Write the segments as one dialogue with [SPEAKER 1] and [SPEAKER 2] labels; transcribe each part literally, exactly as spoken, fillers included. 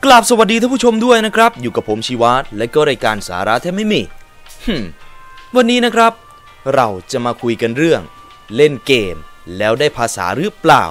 [SPEAKER 1] กราบสวัสดีท่านผู้ชมด้วยนะครับอยู่กับผมชีวัตและก็รายการสาระแทบไม่มีวันนี้นะครับเราจะมาคุยกันเรื่องเล่นเกมแล้วได้ภาษาหรือเปล่า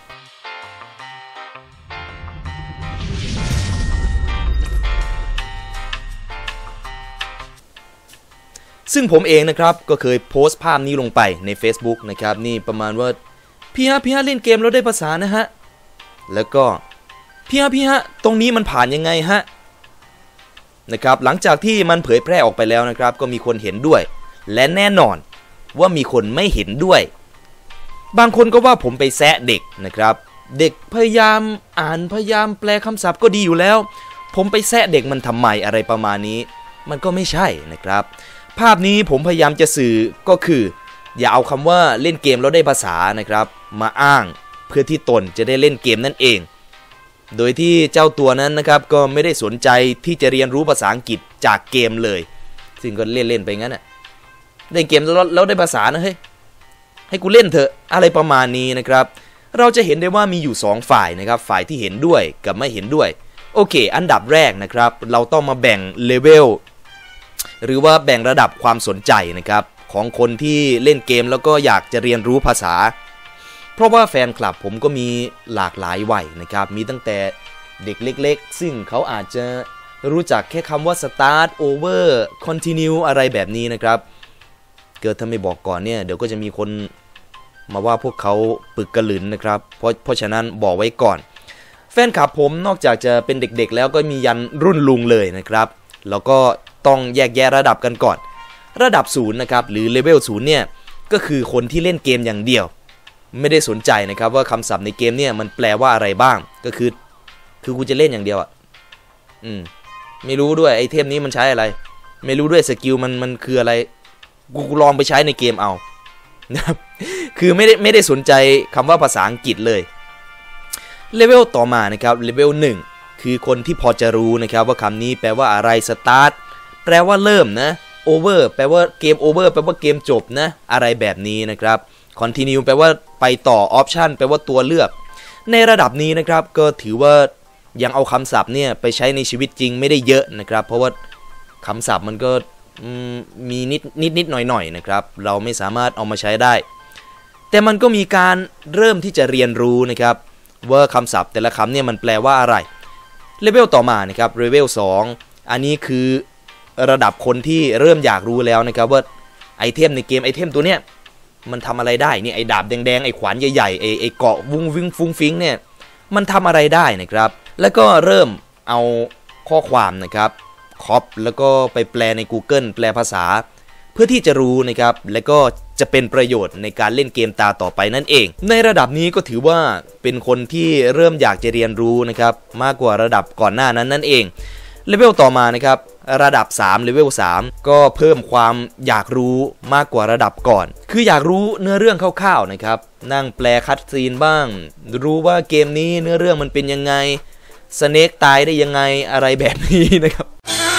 [SPEAKER 1] ซึ่งผมเองนะครับก็เคยโพสต์ภาพนี้ลงไปใน Facebook นะครับนี่ประมาณว่าพี่ฮะพี่ฮะเล่นเกมแล้วได้ภาษานะฮะแล้วก็พี่ฮะพี่ฮะตรงนี้มันผ่านยังไงฮะนะครับหลังจากที่มันเผยแพร่ออกไปแล้วนะครับก็มีคนเห็นด้วยและแน่นอนว่ามีคนไม่เห็นด้วยบางคนก็ว่าผมไปแซะเด็กนะครับเด็กพยายามอ่านพยายามแปลคำศัพท์ก็ดีอยู่แล้วผมไปแซะเด็กมันทำไมอะไรประมาณนี้มันก็ไม่ใช่นะครับภาพนี้ผมพยายามจะสื่อก็คืออย่าเอาคำว่าเล่นเกมแล้วได้ภาษานะครับมาอ้างเพื่อที่ตนจะได้เล่นเกมนั่นเองโดยที่เจ้าตัวนั้นนะครับก็ไม่ได้สนใจที่จะเรียนรู้ภาษาอังกฤษจากเกมเลยซึ่งก็เล่นๆไปงั้นน่ะเล่นเกมแล้วได้ภาษานะเฮ้ยให้กูเล่นเถอะอะไรประมาณนี้นะครับเราจะเห็นได้ว่ามีอยู่สองฝ่ายนะครับฝ่ายที่เห็นด้วยกับไม่เห็นด้วยโอเคอันดับแรกนะครับเราต้องมาแบ่งเลเวลหรือว่าแบ่งระดับความสนใจนะครับของคนที่เล่นเกมแล้วก็อยากจะเรียนรู้ภาษาเพราะว่าแฟนคลับผมก็มีหลากหลายวัยนะครับมีตั้งแต่เด็กเล็กๆซึ่งเขาอาจจะรู้จักแค่คำว่า start over continue อะไรแบบนี้นะครับเกิดถ้าไม่บอกก่อนเนี่ยเดี๋ยวก็จะมีคนมาว่าพวกเขาปึกกระหลืนนะครับเพราะเพราะฉะนั้นบอกไว้ก่อนแฟนคลับผมนอกจากจะเป็นเด็กๆแล้วก็มียันรุ่นลุงเลยนะครับแล้วก็ต้องแยกแยะระดับกันก่อนระดับศูนย์นะครับหรือเลเวลศูนย์เนี่ยก็คือคนที่เล่นเกมอย่างเดียวไม่ได้สนใจนะครับว่าคำศัพท์ในเกมเนี่ยมันแปลว่าอะไรบ้างก็คือคือกูจะเล่นอย่างเดียวอ่ะอืมไม่รู้ด้วยไอเทมนี้มันใช้อะไรไม่รู้ด้วยสกิลมันมันคืออะไรกูลองไปใช้ในเกมเอานะครับคือไม่ได้ไม่ได้สนใจคำว่าภาษาอังกฤษเลยเลเวลต่อมานะครับเลเวลหนึ่งคือคนที่พอจะรู้นะครับว่าคำนี้แปลว่าอะไร start แปลว่าเริ่มนะ over แปลว่าเกม over แปลว่าเกมจบนะอะไรแบบนี้นะครับcontinue แปลว่าไปต่อ option แปลว่าตัวเลือกในระดับนี้นะครับก็ถือว่ายังเอาคำศัพท์เนี่ยไปใช้ในชีวิตจริงไม่ได้เยอะนะครับเพราะว่าคำศัพท์มันก็มีนิดนิดนิดหน่อยหน่อยนะครับเราไม่สามารถเอามาใช้ได้แต่มันก็มีการเริ่มที่จะเรียนรู้นะครับว่าคำศัพท์แต่ละคำเนี่ยมันแปลว่าอะไรเลเวลต่อมานะครับเลเวลสองอันนี้คือระดับคนที่เริ่มอยากรู้แล้วนะครับว่าไอเทมในเกมไอเทมตัวเนี้ยมันทำอะไรได้นี่ไอ้ดาบแดงๆไอ้ขวานใหญ่ๆไอ้ไอ้เกาะวุ้งวิ้งฟุ้งฟิ้งเนี่ยมันทำอะไรได้นะครับแล้วก็เริ่มเอาข้อความนะครับคอปแล้วก็ไปแปลใน Google แปลภาษาเพื่อที่จะรู้นะครับแล้วก็จะเป็นประโยชน์ในการเล่นเกมตาต่อไปนั่นเองในระดับนี้ก็ถือว่าเป็นคนที่เริ่มอยากจะเรียนรู้นะครับมากกว่าระดับก่อนหน้านั้นนั่นเองเลเวลต่อมานะครับระดับสามเลเวลสามก็เพิ่มความอยากรู้มากกว่าระดับก่อนคืออยากรู้เนื้อเรื่องคร่าวๆนะครับนั่งแปลคัตซีนบ้างรู้ว่าเกมนี้เนื้อเรื่องมันเป็นยังไงสเนกตายได้ยังไงอะไรแบบนี้นะครับ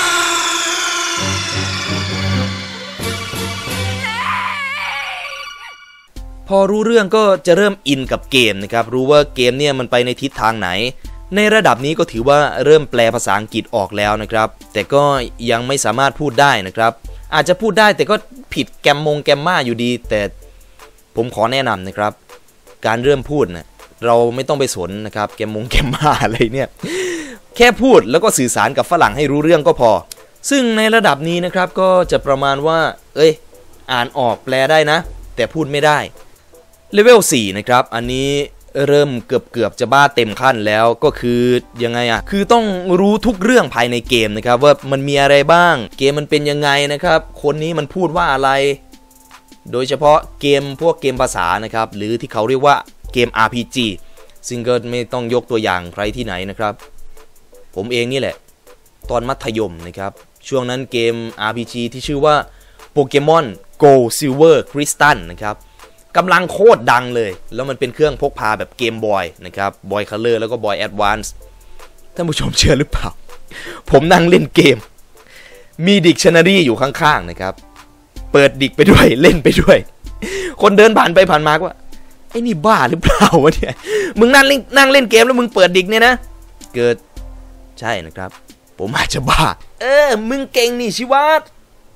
[SPEAKER 1] พอรู้เรื่องก็จะเริ่มอินกับเกมนะครับรู้ว่าเกมเนี่ยมันไปในทิศทางไหนในระดับนี้ก็ถือว่าเริ่มแปลภาษาอังกฤษออกแล้วนะครับแต่ก็ยังไม่สามารถพูดได้นะครับอาจจะพูดได้แต่ก็ผิดแกมมงแกมม่าอยู่ดีแต่ผมขอแนะนำนะครับการเริ่มพูดนะเราไม่ต้องไปสนนะครับแกมมงแกมม่าอะไรเนี่ยแค่พูดแล้วก็สื่อสารกับฝรั่งให้รู้เรื่องก็พอซึ่งในระดับนี้นะครับก็จะประมาณว่าเอ้ยอ่านออกแปลได้นะแต่พูดไม่ได้เลเวลสี่นะครับอันนี้เริ่มเกือบเกือบจะบ้าเต็มขั้นแล้วก็คือยังไงอ่ะคือต้องรู้ทุกเรื่องภายในเกมนะครับว่ามันมีอะไรบ้างเกมมันเป็นยังไงนะครับคนนี้มันพูดว่าอะไรโดยเฉพาะเกมพวกเกมภาษานะครับหรือที่เขาเรียกว่าเกม อาร์ พี จี ซึ่งก็ไม่ต้องยกตัวอย่างใครที่ไหนนะครับผมเองนี่แหละตอนมัธยมนะครับช่วงนั้นเกม อาร์ พี จี ที่ชื่อว่า Pokemon Go Silver Crystal นะครับกำลังโคตรดังเลยแล้วมันเป็นเครื่องพกพาแบบเกมบอยนะครับบอยคัลเลอร์แล้วก็บอยแอดวานซ์ท่านผู้ชมเชื่อหรือเปล่าผมนั่งเล่นเกมมีดิกชันนารีอยู่ข้างๆนะครับเปิดดิกไปด้วยเล่นไปด้วยคนเดินผ่านไปผ่านมาก็ว่าไอ้นี่บ้าหรือเปล่าวะเนี่ยมึงนั่งเล่นนั่งเล่นเกมแล้วมึงเปิดดิกเนี่ยนะเกิดใช่นะครับผมอาจจะบ้าเออมึงเก่งนี่ชิวัต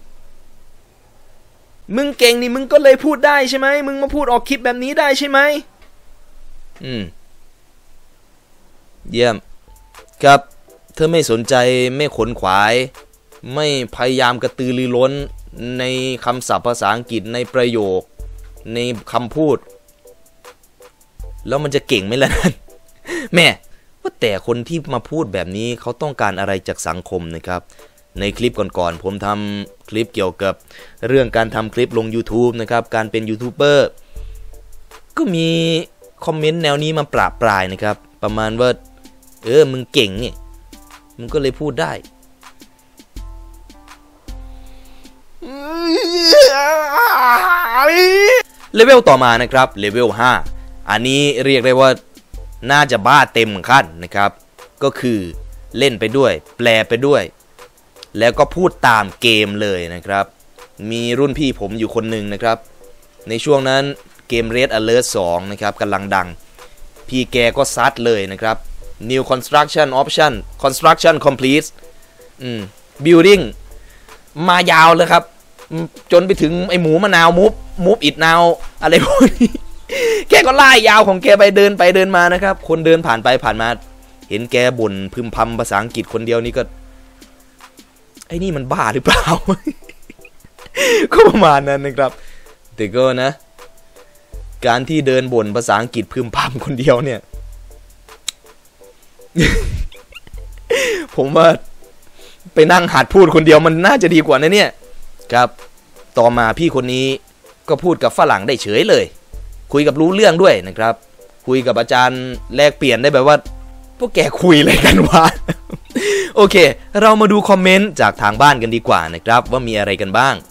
[SPEAKER 1] มึงเก่งนี่มึงก็เลยพูดได้ใช่ไหมมึงมาพูดออกคลิปแบบนี้ได้ใช่ไหมอืมเยี่ยมครับเธอไม่สนใจไม่ขนขวายไม่พยายามกระตือรือร้นในคำศัพท์ภาษาอังกฤษในประโยคในคำพูดแล้วมันจะเก่งไหมล่ะนั่นแม่ว่าแต่คนที่มาพูดแบบนี้เขาต้องการอะไรจากสังคมนะครับในคลิปก่อนๆผมทำคลิปเกี่ยวกับเรื่องการทำคลิปลง YouTube นะครับการเป็นยูทูบเบอร์ก็มีคอมเมนต์แนวนี้มาปราบปรายนะครับประมาณว่าเออมึงเก่งนี่มึงก็เลยพูดได้เลเวลต่อมานะครับเลเวลห้าอันนี้เรียกได้ว่าน่าจะบ้าเต็มขั้นนะครับก็คือเล่นไปด้วยแปลไปด้วยแล้วก็พูดตามเกมเลยนะครับมีรุ่นพี่ผมอยู่คนหนึ่งนะครับในช่วงนั้นเกม Red Alert สองนะครับกำลังดังพี่แกก็ซัดเลยนะครับ New Construction Option Construction Complete อืม Building มายาวเลยครับจนไปถึงไอหมูมะนาวมูฟมูฟอิดนาวอะไรพวกนี้แกก็ไล่ยาวของแกไปเดินไปเดินมานะครับคนเดินผ่านไปผ่านมาเห็นแกบ่นพึมพำภาษาอังกฤษคนเดียวนี่ก็ไอ้นี่มันบ้าหรือเปล่า ก็ประมาณนั้นนะครับแต่ก็นะการที่เดินบ่นภาษาอังกฤษพึมพำคนเดียวเนี่ย ผมว่าไปนั่งหัดพูดคนเดียวมันน่าจะดีกว่านะเนี่ยครับต่อมาพี่คนนี้ก็พูดกับฝรั่งได้เฉยเลยคุยกับรู้เรื่องด้วยนะครับคุยกับอาจารย์แลกเปลี่ยนได้แบบว่าพวกแกคุยอะไรกันวะ โอเคเรามาดูคอมเมนต์จากทางบ้านกันดีกว่านะครับว่ามีอะไรกันบ้าง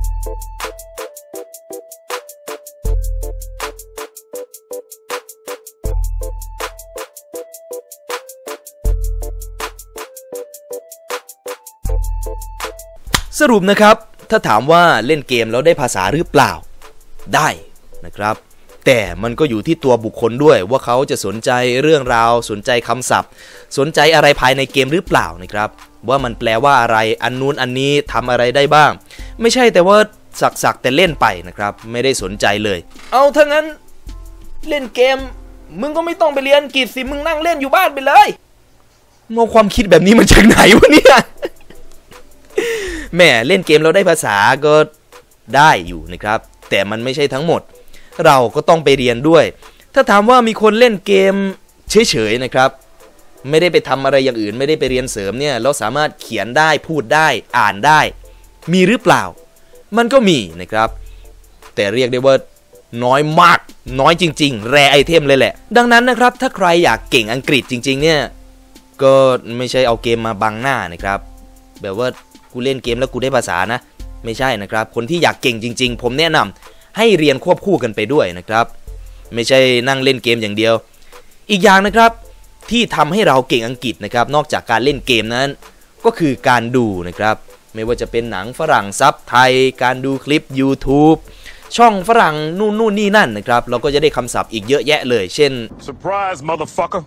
[SPEAKER 1] สรุปนะครับถ้าถามว่าเล่นเกมแล้วได้ภาษาหรือเปล่าได้นะครับแต่มันก็อยู่ที่ตัวบุคคลด้วยว่าเขาจะสนใจเรื่องราวสนใจคำศัพท์สนใจอะไรภายในเกมหรือเปล่านะครับว่ามันแปลว่าอะไรอันนู้นอันนี้ทำอะไรได้บ้างไม่ใช่แต่ว่าสักๆแต่เล่นไปนะครับไม่ได้สนใจเลยเอาถ้างั้นเล่นเกมมึงก็ไม่ต้องไปเรียนอังกฤษสิมึงนั่งเล่นอยู่บ้านไปเลยมองความคิดแบบนี้มันจากไหนวะเนี่ยแม่เล่นเกมเราได้ภาษาก็ได้อยู่นะครับแต่มันไม่ใช่ทั้งหมดเราก็ต้องไปเรียนด้วยถ้าถามว่ามีคนเล่นเกมเฉยๆนะครับไม่ได้ไปทำอะไรอย่างอื่นไม่ได้ไปเรียนเสริมเนี่ยเราสามารถเขียนได้พูดได้อ่านได้มีหรือเปล่ามันก็มีนะครับแต่เรียกได้ว่าน้อยมากน้อยจริงๆแรไอเทมเลยแหละดังนั้นนะครับถ้าใครอยากเก่งอังกฤษจริงๆเนี่ยก็ไม่ใช่เอาเกมมาบังหน้านะครับแบบว่ากูเล่นเกมแล้วกูได้ภาษานะไม่ใช่นะครับคนที่อยากเก่งจริงๆผมแนะนำให้เรียนควบคู่กันไปด้วยนะครับไม่ใช่นั่งเล่นเกมอย่างเดียวอีกอย่างนะครับที่ทำให้เราเก่งอังกฤษนะครับนอกจากการเล่นเกมนั้นก็คือการดูนะครับไม่ว่าจะเป็นหนังฝรั่งซับไทยการดูคลิป YouTube ช่องฝรั่งนู่นนู่นนี่นั่นนะครับเราก็จะได้คำศัพท์อีกเยอะแยะเลยเช่น
[SPEAKER 2] Surprise motherfucker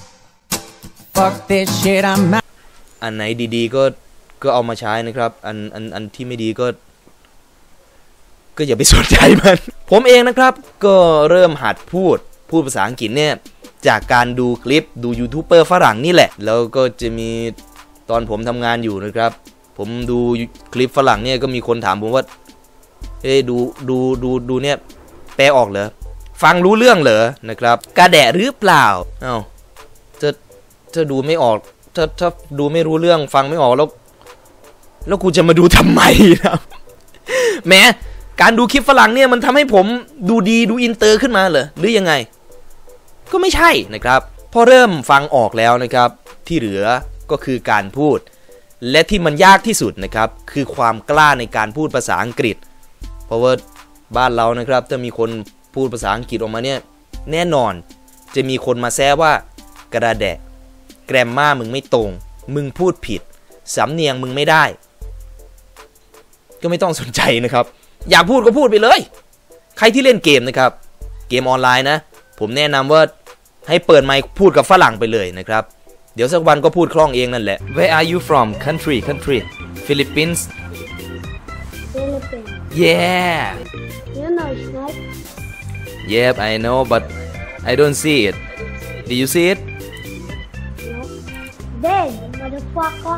[SPEAKER 3] Fuck this shit I'm out
[SPEAKER 1] อันไหนดีๆก็ก็เอามาใช้นะครับอันอันอันที่ไม่ดีก็ก็อย่าไปสนใจมันผมเองนะครับก็เริ่มหัดพูดพูดภาษาอังกฤษเนี่ยจากการดูคลิปดูยูทูบเบอร์ฝรั่งนี่แหละแล้วก็จะมีตอนผมทำงานอยู่นะครับผมดูคลิปฝรั่งเนี่ยก็มีคนถามผมว่าเฮ้ยดูดูดูดูเนี่ยแปลออกเหรอฟังรู้เรื่องเหรอนะครับกระแดะหรือเปล่าเอ้าจะจะดูไม่ออกถ้าถ้าดูไม่รู้เรื่องฟังไม่ออกแล้วแล้วกูจะมาดูทำไมนะแม้การดูคลิปฝรั่งเนี่ยมันทำให้ผมดูดีดูอินเตอร์ขึ้นมาเหรอหรือยังไงก็ไม่ใช่นะครับพอเริ่มฟังออกแล้วนะครับที่เหลือก็คือการพูดและที่มันยากที่สุดนะครับคือความกล้าในการพูดภาษาอังกฤษเพราะว่าบ้านเรานะครับถ้ามีคนพูดภาษาอังกฤษออกมาเนี่ยแน่นอนจะมีคนมาแซะว่ากระแดะแกรมม่ามึงไม่ตรงมึงพูดผิดสำเนียงมึงไม่ได้ก็ไม่ต้องสนใจนะครับอยากพูดก็พูดไปเลยใครที่เล่นเกมนะครับเกมออนไลน์นะผมแนะนำว่าให้เปิดไมค์พูดกับฝรั่งไปเลยนะครับเดี๋ยวสักวันก็พูดคล่องเองนั่นแหละ Where are you from country country Philippines
[SPEAKER 2] Philippines.
[SPEAKER 1] Yeah
[SPEAKER 2] You know Snipe?
[SPEAKER 1] Yep I know but I don't see it Do you see it
[SPEAKER 2] No. Then, motherfucker.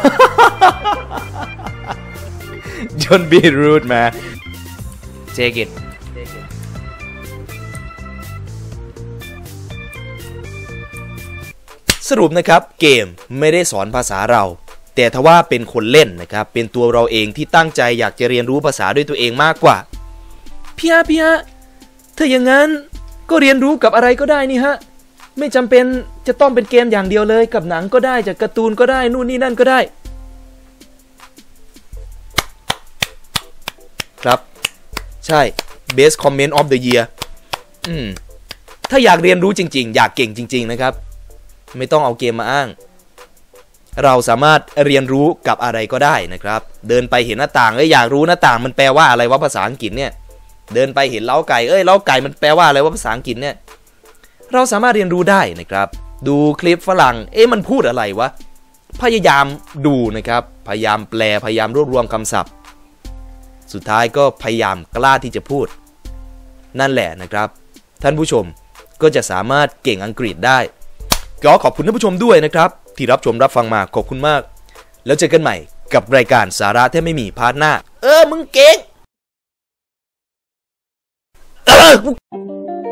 [SPEAKER 1] Don't be rude man Take itสรุปนะครับเกมไม่ได้สอนภาษาเราแต่ทว่าเป็นคนเล่นนะครับเป็นตัวเราเองที่ตั้งใจอยากจะเรียนรู้ภาษาด้วยตัวเองมากกว่าพี่ฮะพี่ฮะถ้าอย่างนั้นก็เรียนรู้กับอะไรก็ได้นี่ฮะไม่จำเป็นจะต้องเป็นเกมอย่างเดียวเลยกับหนังก็ได้จากการ์ตูนก็ได้นู่นนี่นั่นก็ได้ครับใช่ Best Comment of the Year อืมถ้าอยากเรียนรู้จริงๆอยากเก่งจริงๆนะครับไม่ต้องเอาเกมมาอ้างเราสามารถเรียนรู้กับอะไรก็ได้นะครับเดินไปเห็นหน้าต่างเอ้ยอยากรู้หน้าต่างมันแปลว่าอะไรวะภาษาอังกฤษเนี่ยเดินไปเห็นเล้าไก่เอ้ยเล้าไก่มันแปลว่าอะไรวะภาษาอังกฤษเนี่ยเราสามารถเรียนรู้ได้นะครับดูคลิปฝรั่งเอ๊ะมันพูดอะไรวะพยายามดูนะครับพยายามแปลพยายามรวบรวมคำศัพท์สุดท้ายก็พยายามกล้าที่จะพูดนั่นแหละนะครับท่านผู้ชมก็จะสามารถเก่งอังกฤษได้ก็ขอบคุณท่านผู้ชมด้วยนะครับที่รับชมรับฟังมาขอบคุณมากแล้วเจอกันใหม่กับรายการสาระแทบไม่มีพาร์ทหน้าเออมึงเก่ง